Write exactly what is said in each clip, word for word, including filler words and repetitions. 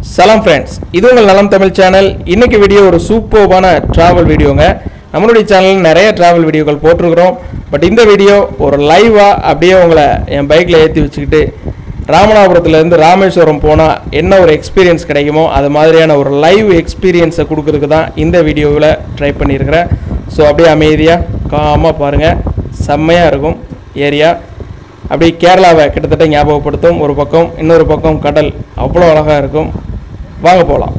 சலாம் ஃப்ரெண்ட்ஸ், இது உங்கள் நலம் தமிழ் சேனல். இன்னைக்கு வீடியோ ஒரு சூப்பர்பான ட்ராவல் வீடியோங்க. நம்மளுடைய சேனலில் நிறைய ட்ராவல் வீடியோக்கள் போட்டிருக்கிறோம். பட் இந்த வீடியோ ஒரு லைவாக அப்படியே உங்களை என் பைக்கில் ஏற்றி வச்சுக்கிட்டு ராமநாதபுரத்துலேருந்து ராமேஸ்வரம் போனால் என்ன ஒரு எக்ஸ்பீரியன்ஸ் கிடைக்குமோ அது மாதிரியான ஒரு லைவ் எக்ஸ்பீரியன்ஸை கொடுக்கறதுக்கு தான் இந்த வீடியோவில் ட்ரை பண்ணியிருக்கிறேன். ஸோ அப்படியே அமைதியாக காமாக பாருங்கள், செம்மையாக இருக்கும் ஏரியா. அப்படியே கேரளாவை கிட்டத்தட்ட ஞாபகப்படுத்தும். ஒரு பக்கம் இன்னொரு பக்கம் கடல், அவ்வளோ அழகாக இருக்கும். வாங்க போகலாம்.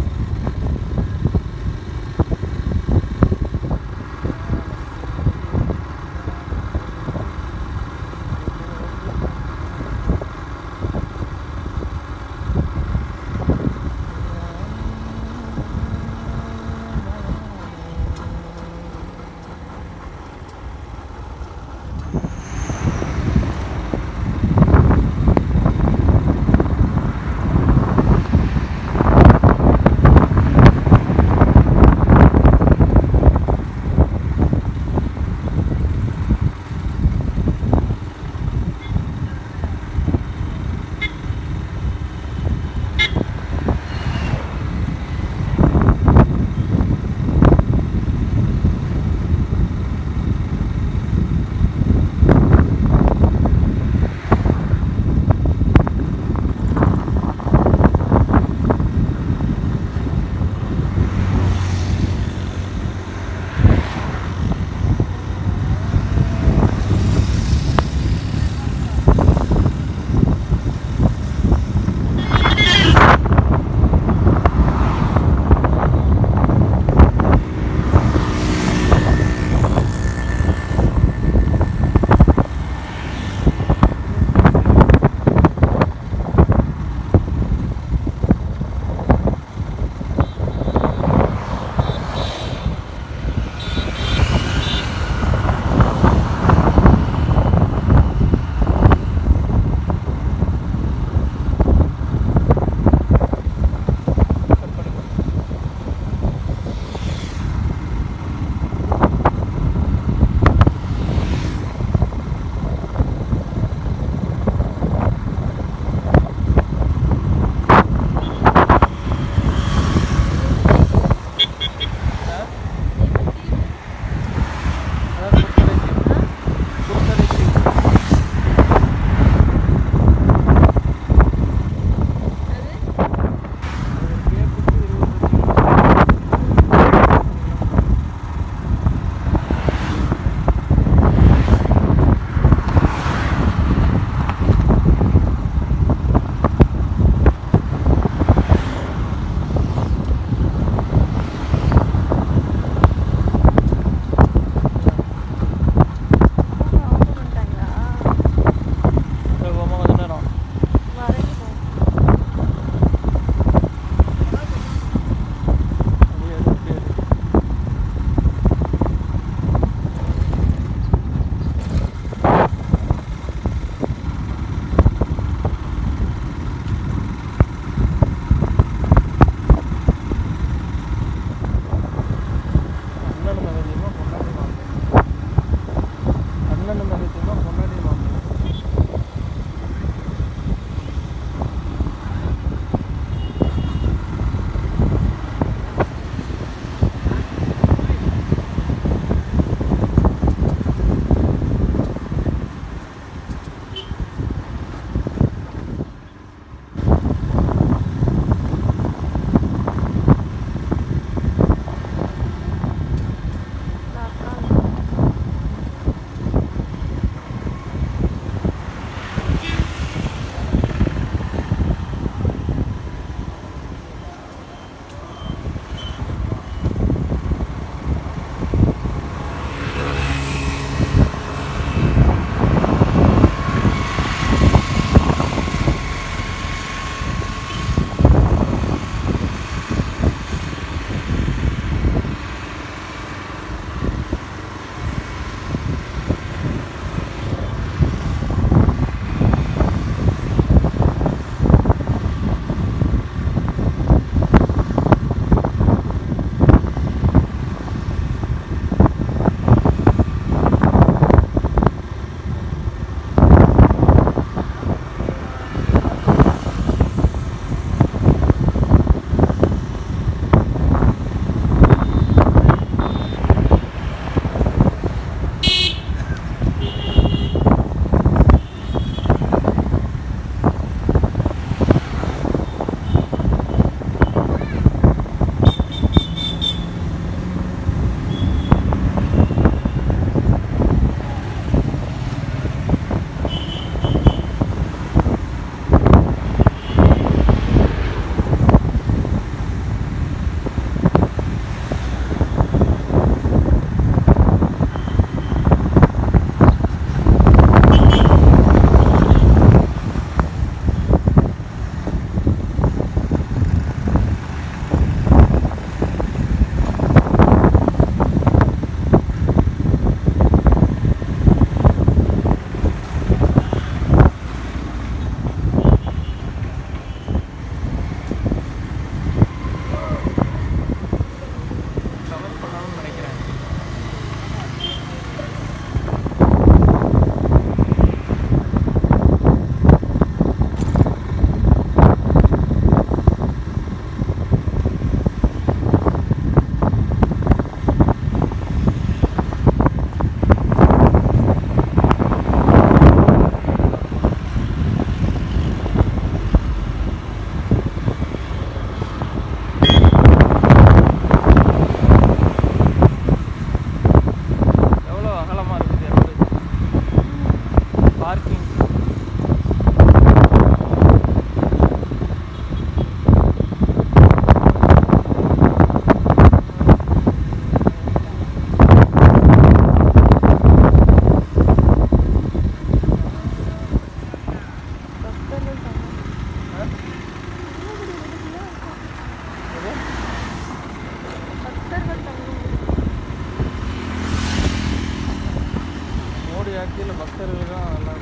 கீழே பக்தர்கள் தான் நல்லா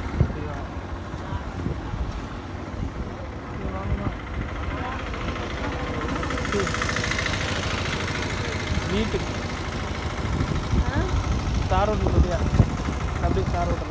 வீட்டுக்கு ஸ்டார் ஹோட்டல் இல்லையா அப்படியே ஸ்டார் ஹோட்டல்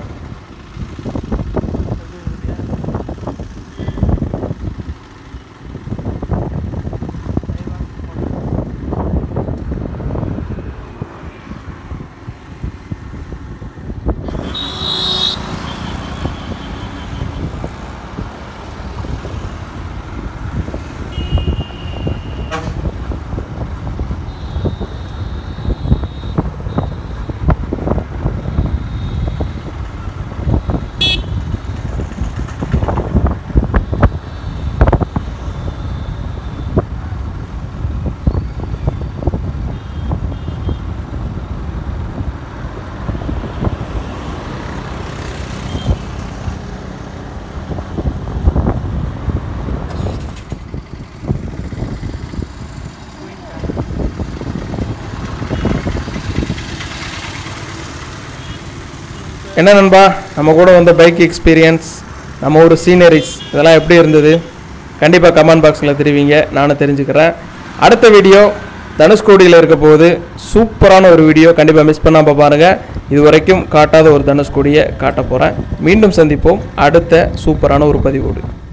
என்ன நண்பா, நம்ம கூட வந்த பைக் எக்ஸ்பீரியன்ஸ், நம்ம ஒரு சீனரிஸ் இதெல்லாம் எப்படி இருந்தது? கண்டிப்பாக கமெண்ட் பாக்ஸில் தெரிவிங்க, நானும் தெரிஞ்சுக்கிறேன். அடுத்த வீடியோ தனுஷ்கோடியில் இருக்க போகுது. சூப்பரான ஒரு வீடியோ, கண்டிப்பாக மிஸ் பண்ணாமல் பாருங்கள். இது வரைக்கும் காட்டாத ஒரு தனுஷ்கோடியை காட்ட போகிறேன். மீண்டும் சந்திப்போம் அடுத்த சூப்பரான ஒரு பதிவோடு.